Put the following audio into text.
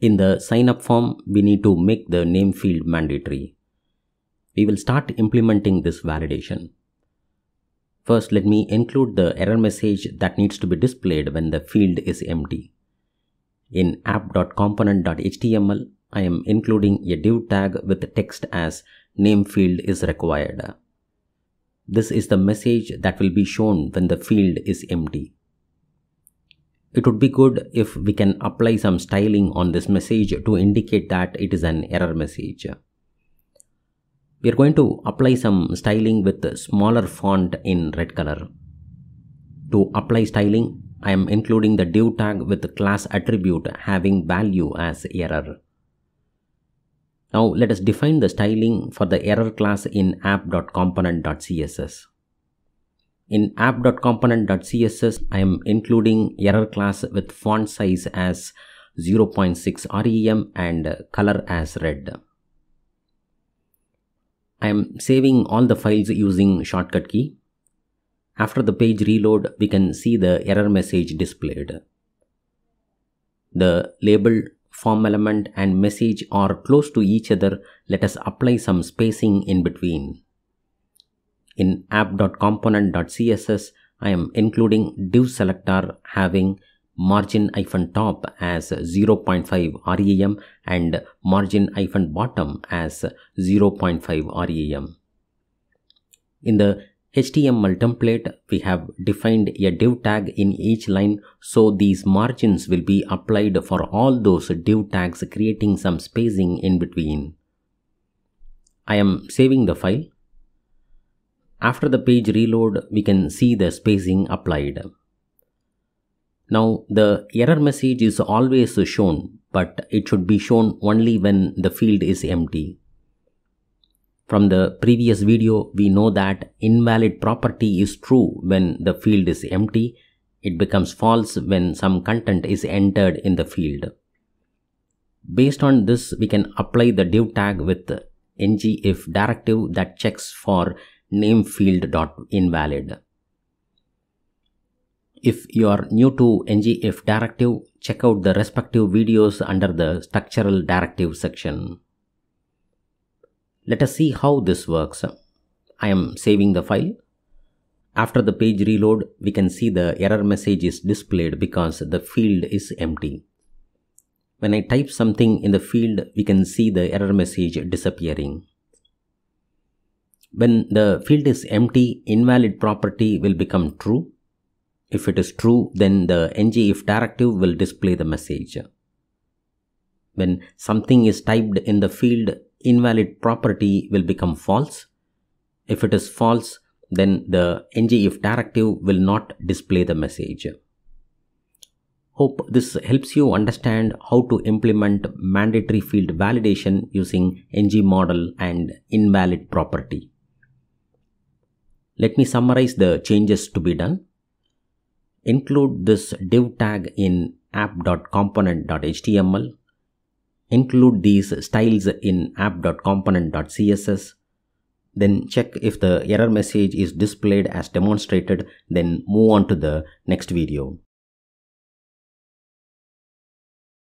In the sign up form, we need to make the name field mandatory. We will start implementing this validation. First, let me include the error message that needs to be displayed when the field is empty. In app.component.html, I am including a div tag with text as name field is required. This is the message that will be shown when the field is empty. It would be good if we can apply some styling on this message to indicate that it is an error message. We are going to apply some styling with smaller font in red color. To apply styling, I am including the div tag with the class attribute having value as error. Now let us define the styling for the error class in app.component.css. In app.component.css, I am including error class with font size as 0.6 rem and color as red. I am saving all the files using shortcut key. After the page reload, we can see the error message displayed. The label, form element and message are close to each other. Let us apply some spacing in between. In app.component.css, I am including div selector having margin-top as 0.5 rem and margin-bottom as 0.5 rem. In the HTML template, we have defined a div tag in each line, so these margins will be applied for all those div tags, creating some spacing in between. I am saving the file. After the page reload, we can see the spacing applied. Now the error message is always shown, but it should be shown only when the field is empty. From the previous video, we know that invalid property is true when the field is empty. It becomes false when some content is entered in the field. Based on this, we can apply the div tag with ngIf directive that checks for namefield.invalid. If you are new to ngIf directive, check out the respective videos under the structural directive section. Let us see how this works. I am saving the file. After the page reload, we can see the error message is displayed because the field is empty. When I type something in the field, we can see the error message disappearing. When the field is empty, invalid property will become true. If it is true, then the ngIf directive will display the message. When something is typed in the field, invalid property will become false. If it is false, then the ngIf directive will not display the message. Hope this helps you understand how to implement mandatory field validation using ngModel and invalid property. Let me summarize the changes to be done. Include this div tag in app.component.html. Include these styles in app.component.css. Then check if the error message is displayed as demonstrated, then move on to the next video.